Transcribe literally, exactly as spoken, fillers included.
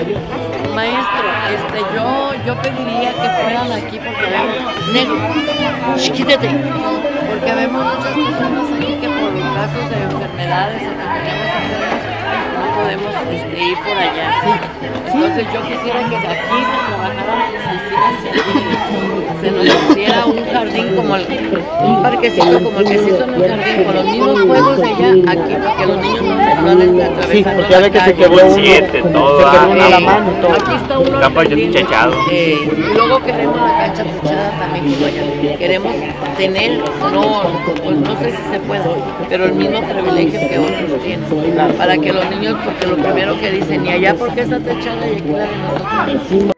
Maestro, este, yo, yo pediría que fueran aquí porque vemos, negro, chiquítete, porque vemos muchas personas aquí que por los casos de enfermedades o que tenemos enfermos no podemos este, ir por allá. Entonces yo quisiera que aquí se trabajara, se hiciera, se nos pusiera un jardín como el, un parquecito como el que se hizo en el jardín, con los mismos juegos de allá, aquí, porque los niños no, no anden atravesando. Sí, porque ya ve que se quedó uno, siete, todo, se quedó ah, uno a la eh, mano y todo. Aquí está uno Campo al jardín, techado. eh, y luego queremos la cancha techada también que vaya. Queremos tener, no, pues no sé si se puede, pero el mismo privilegio que otros tienen, para que los niños, porque lo primero que dicen, y allá porque está techada y aquí la de nosotros.